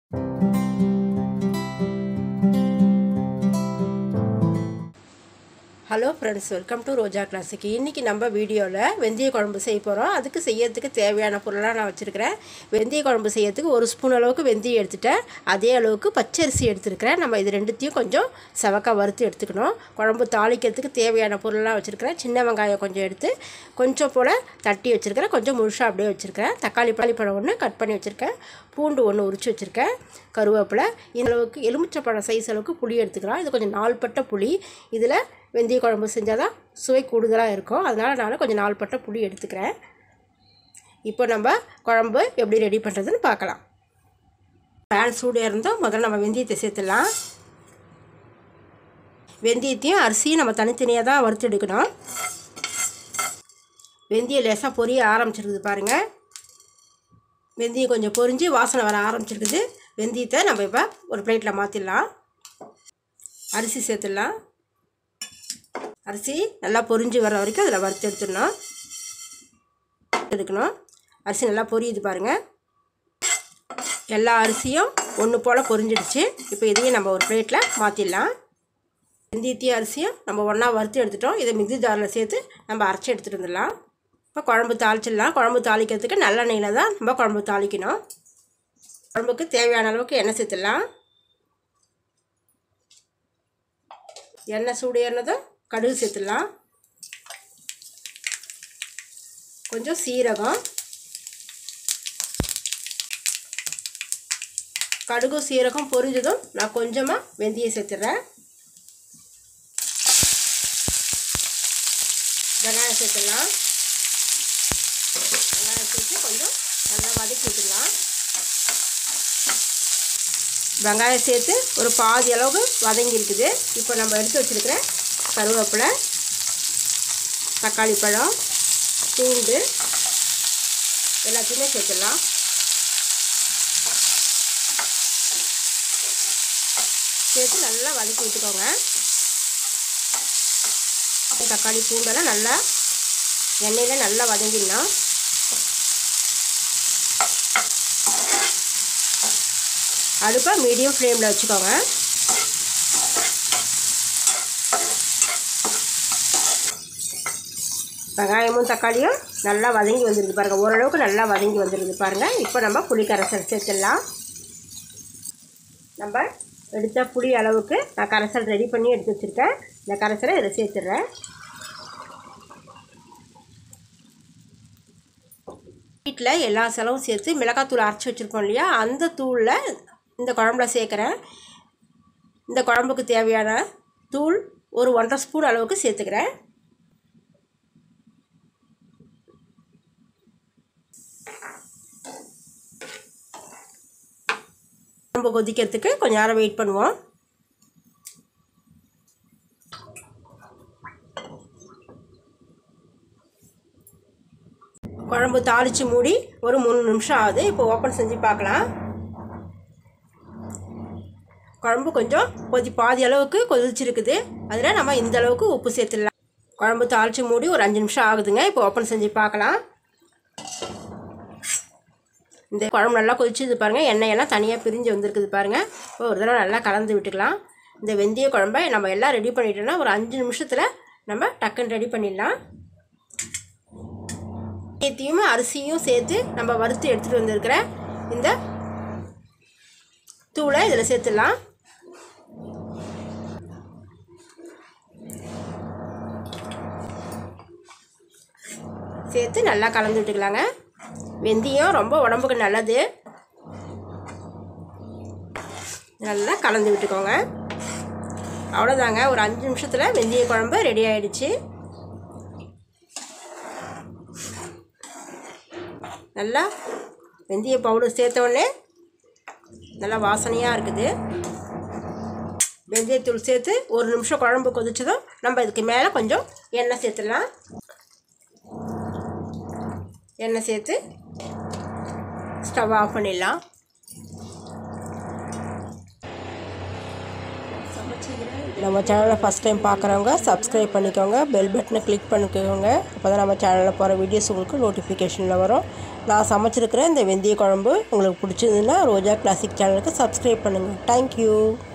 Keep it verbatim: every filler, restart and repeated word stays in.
Hello friends, welcome to Roja கிளாஸுக்கு. இன்றைக்கி நம்ம வீடியோவில் வெந்தய குழம்பு செய்ய போகிறோம். அதுக்கு செய்யறதுக்கு தேவையான பொருளாக நான் வச்சுருக்கிறேன். வெந்தய குழம்பு செய்யறதுக்கு ஒரு ஸ்பூன் அளவுக்கு வெந்தயம் எடுத்துட்டேன். அதே அளவுக்கு பச்சரிசி எடுத்துருக்கிறேன். நம்ம இது ரெண்டுத்தையும் கொஞ்சம் செவக்காய் வறுத்து எடுத்துக்கணும். குழம்பு தாளிக்கிறதுக்கு தேவையான பொருளாக வச்சுருக்கிறேன். சின்ன வெங்காயம் கொஞ்சம் எடுத்து கொஞ்சம் போல் தட்டி வச்சுருக்கிறேன். கொஞ்சம் முழுசாக அப்படியே வச்சுருக்கிறேன். தக்காளி பழம் ஒன்று கட் பண்ணி வச்சுருக்கேன். பூண்டு ஒன்று உரித்து வச்சுருக்கேன். கருவேப்பிலை, இந்த அளவுக்கு எலுமிச்சப்பழம் சைஸ் அளவுக்கு புளி எடுத்துக்கலாம். இது கொஞ்சம் நாள்பட்ட புளி. இதில் வெந்தய குழம்பு செஞ்சால் தான் சுவை கூடுதலாக இருக்கும். அதனால் நான் கொஞ்சம் நாள்பட்ட புளி எடுத்துக்கிறேன். இப்போ நம்ம குழம்பு எப்படி ரெடி பண்ணுறதுன்னு பார்க்கலாம். பேன் சூடு இருந்தோம். முதல்ல நம்ம வெந்தயத்தை சேர்த்துடலாம். வெந்தயத்தையும் அரிசியும் நம்ம தனித்தனியாக தான் வறுத்து எடுக்கணும். வெந்தயம் லேசாக பொரிய ஆரம்பிச்சிருக்குது பாருங்கள். வெந்தயம் கொஞ்சம் பொரிஞ்சு வாசனை வர ஆரம்பிச்சிருக்குது. வெந்தயத்தை நம்ம இப்போ ஒரு பிளேட்டில் மாற்றிடலாம். அரிசி சேர்த்துடலாம். அரிசி நல்லா பொரிஞ்சு வர வரைக்கும் அதில் வறுத்து எடுத்துடணும் எடுக்கணும் அரிசி நல்லா பொரியுது பாருங்கள். எல்லா அரிசியும் ஒன்று போல் பொரிஞ்சிடுச்சு. இப்போ இதையும் நம்ம ஒரு பிளேட்டில் மாற்றிடலாம். வெந்தயத்தையும் அரிசியும் நம்ம ஒன்றா வறுத்து எடுத்துட்டோம். இதை மிக்ஸி ஜாரில் சேர்த்து நம்ம அரைச்சி எடுத்துகிட்டு வந்துடலாம். இப்போ குழம்பு தாளிச்சிடலாம். குழம்பு தாளிக்கிறதுக்கு நல்லெண்ணெயில் தான் நம்ம குழம்பு தாளிக்கணும். குழம்புக்கு தேவையான அளவுக்கு எண்ணெய் சேர்த்துடலாம். எண்ணெய் சூடு ஏறினதும் கடுகு சேர்த்துடலாம். கொஞ்சம் சீரகம், கடுகு சீரகம் பொரிஞ்சதும் நான் கொஞ்சமாக வெந்தயம் சேர்த்துடுறேன். வெங்காயம் சேர்த்துடலாம். வெங்காயம் சேர்த்து கொஞ்சம் நல்லா வதக்கி விட்டுடலாம். வெங்காயம் சேர்த்து ஒரு பாதி அளவுக்கு வதங்கி இருக்குது. இப்போ நம்ம எடுத்து வச்சுருக்கிற கருவேப்பிலை, தக்காளி பழம், பூண்டு எல்லாத்தையுமே சேர்த்துடலாம். சேர்த்து நல்லா வதக்கி விட்டுக்கோங்க. தக்காளி பூண்டெல்லாம் நல்லா எண்ணெயில் நல்லா வதங்கிடலாம். அடுப்பை மீடியம் ஃப்ளேமில் வச்சுக்கோங்க. வெங்காயமும் தக்காளியும் நல்லா வதங்கி வந்துடுது பாருங்கள். ஓரளவுக்கு நல்லா வதங்கி வந்துடுது பாருங்கள். இப்போ நம்ம புளி கரைசல் சேர்த்துடலாம். நம்ம எடுத்த புளி அளவுக்கு நான் கரைசல் ரெடி பண்ணி எடுத்து வச்சுருக்கேன். இந்த கரைசலை இதில் சேர்த்துடுறேன். வீட்டில் எல்லா செலவும் சேர்த்து மிளகாத்தூள் அரைச்சி வச்சுருக்கோம் இல்லையா, அந்த தூளில் இந்த குழம்புல சேர்க்குறேன். இந்த குழம்புக்கு தேவையான தூள் ஒரு ஒன்றரை ஸ்பூன் அளவுக்கு சேர்த்துக்கிறேன். குழம்பு கொதிக்கிறதுக்கு கொஞ்சம் நேரம் வெயிட் பண்ணுவோம். குழம்பு தாளித்து மூடி ஒரு மூணு நிமிஷம் ஆகுது. இப்போ ஓப்பன் செஞ்சு பார்க்கலாம். குழம்பு கொஞ்சம் கொதி பாதி அளவுக்கு கொதிச்சிருக்குது. அதில் நம்ம இந்த அளவுக்கு உப்பு சேர்த்துடலாம். குழம்பு தாளித்து மூடி ஒரு அஞ்சு நிமிஷம் ஆகுதுங்க. இப்போ ஓப்பன் செஞ்சு பார்க்கலாம். இந்த குழம்பு நல்லா கொதிச்சுது பாருங்கள். எண்ணெயெல்லாம் தனியாக பிரிஞ்சு வந்துருக்குது பாருங்கள். இப்போ ஒரு தடவை நல்லா கலந்து விட்டுக்கலாம். இந்த வெந்தய குழம்பை நம்ம எல்லாம் ரெடி பண்ணிட்டோம்னா ஒரு அஞ்சு நிமிஷத்தில் நம்ம டக்குன்னு ரெடி பண்ணிடலாம். வெந்தயத்தையும் அரிசியும் சேர்த்து நம்ம வறுத்து எடுத்துகிட்டு வந்திருக்கிற இந்த தூளை இதில் சேர்த்துடலாம். சேர்த்து நல்லா கலந்து விட்டுக்கலாங்க. வெந்தயம் ரொம்ப உடம்புக்கு நல்லது. நல்லா கலந்து விட்டுக்கோங்க. அவ்வளோதாங்க. ஒரு அஞ்சு நிமிஷத்தில் வெந்தய குழம்பு ரெடி ஆகிடுச்சு. நல்லா வெந்தய பவுடர் சேர்த்தோடனே நல்லா வாசனையாக இருக்குது. வெந்தயத்தூள் சேர்த்து ஒரு நிமிஷம் குழம்பு கொதிச்சதும் நம்ம இதுக்கு மேலே கொஞ்சம் எண்ணெய் சேர்த்துடலாம். எண்ணெய் சேர்த்து ஸ்டவ் ஆஃப் பண்ணிடலாம். நம்ம சேனலை ஃபஸ்ட் டைம் பார்க்குறவங்க சப்ஸ்கிரைப் பண்ணிக்கோங்க. பெல் பட்டனை கிளிக் பண்ணிக்கோங்க. அப்போ தான் நம்ம சேனலில் போகிற வீடியோஸ் உங்களுக்கு நோட்டிஃபிகேஷனில் வரும். நான் சமைச்சிருக்கிற இந்த வெந்தய குழம்பு உங்களுக்கு பிடிச்சிருந்துன்னா ரோஜா கிளாசிக் சேனலுக்கு சப்ஸ்கிரைப் பண்ணுங்கள். தேங்க்யூ.